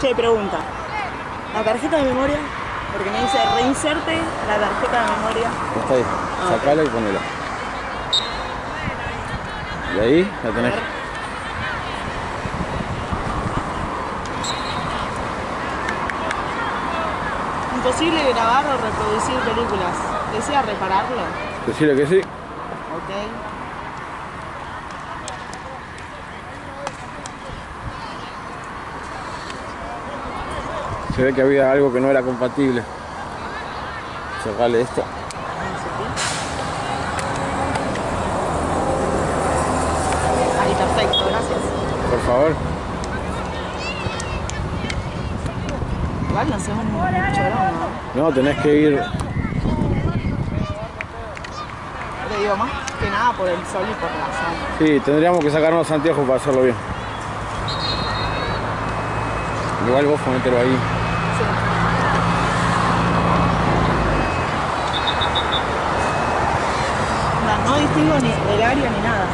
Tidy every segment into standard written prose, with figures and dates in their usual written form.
dice pregunta. La tarjeta de memoria, porque me dice reinserte la tarjeta de memoria. Está ahí, sacala y ponela. Y ahí la tenés. Imposible grabar o reproducir películas. ¿Desea repararlo? Decirle que sí. Ok. Se ve que había algo que no era compatible. Cerrale esto. Ahí, perfecto, gracias. Por favor. Igual no sé un chorón, ¿no? No, tenés que ir. Le digo más que nada por el sol y por la sombra. Sí, tendríamos que sacarnos los anteojos para hacerlo bien. Igual vos ponetelo ahí. Sí. No distingo ni el área ni nada.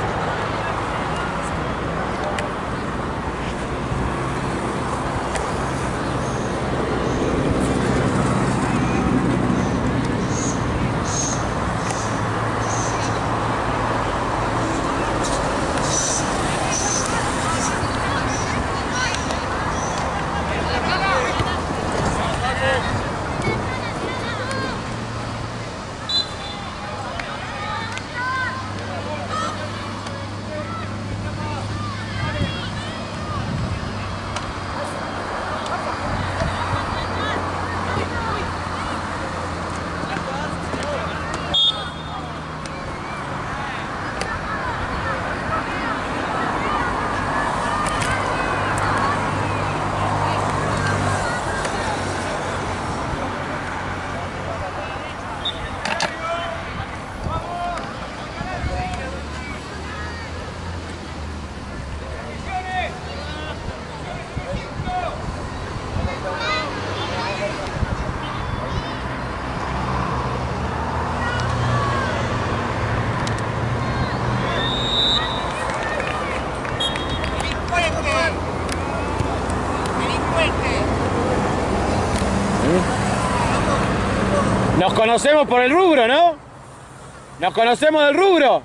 Nos conocemos por el rubro, ¿no? Nos conocemos del rubro.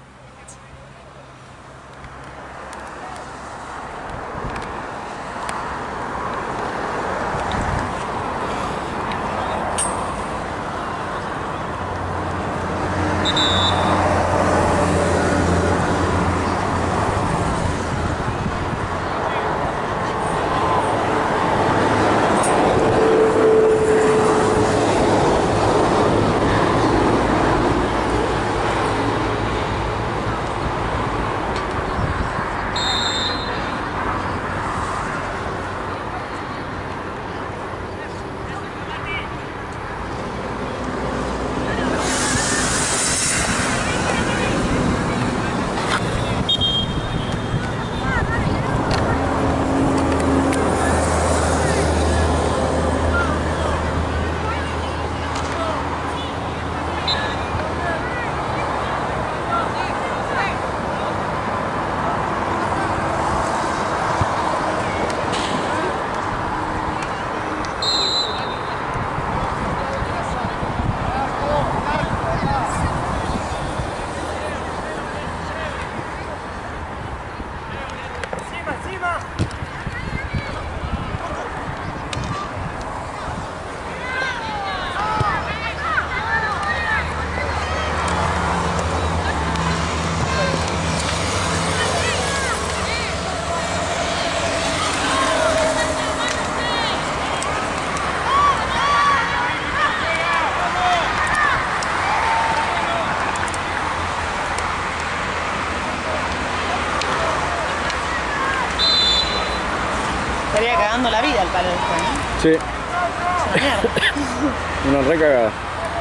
Estaría cagando la vida el palo este, ¿no? Sí. Es una mierda. Una recagada.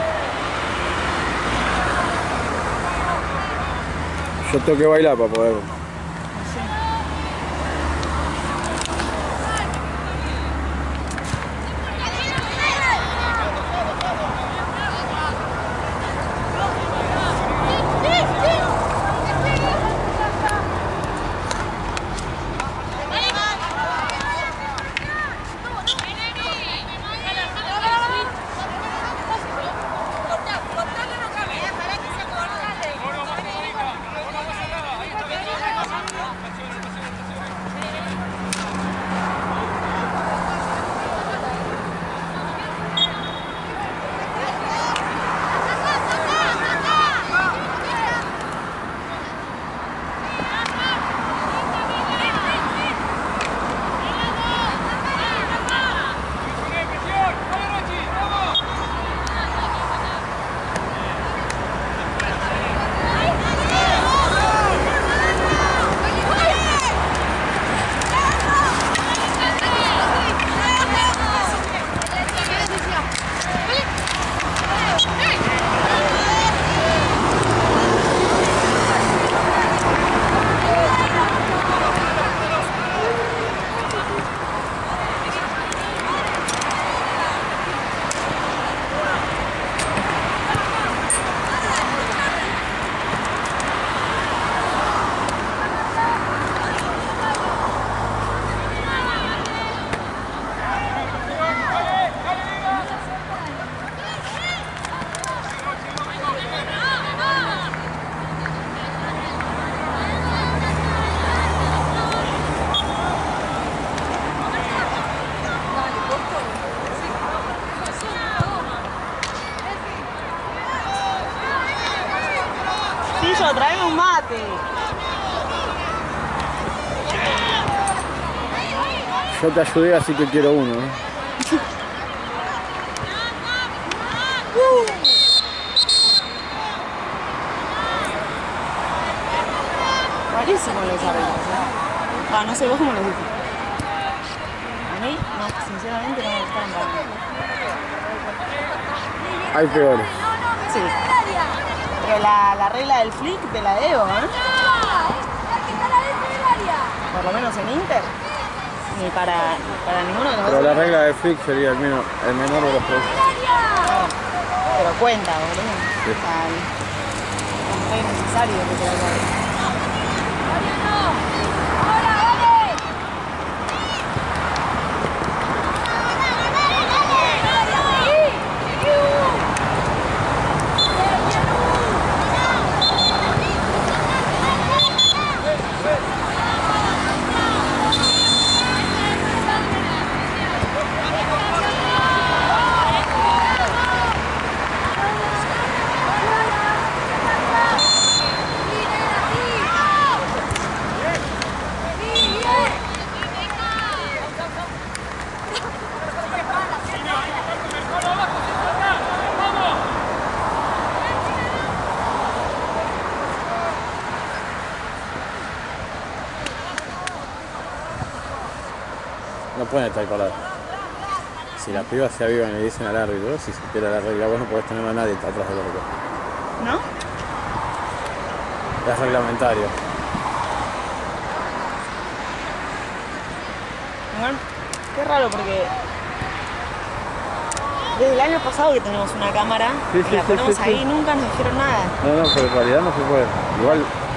Yo tengo que bailar para poder. Guillo, traeme un mate. Yo te ayudé, así que quiero uno, ¿no? Rarísimo los árbitros, ¿eh? Ah, no sé vos cómo los viste. A mí, no, sinceramente no me gustaron para nada. Hay peores. Sí. Pero la regla del flick te la debo, ¿eh? Por lo menos en Inter. Ni para ninguno de los Pero dos. la regla de flick sería el menor de los tres. Pero cuenta, boludo. Sí. O sea, es re necesario que te la haga. No pueden estar colados. Si la piba se avivan y le dicen al árbitro, si se quiere la regla, vos no podés tener a nadie atrás del árbitro. ¿No? Es reglamentario. Bueno, qué raro porque desde el año pasado que tenemos una cámara Sí, y la ponemos sí. ahí, nunca nos dijeron nada. No, pero en realidad no se puede. Igual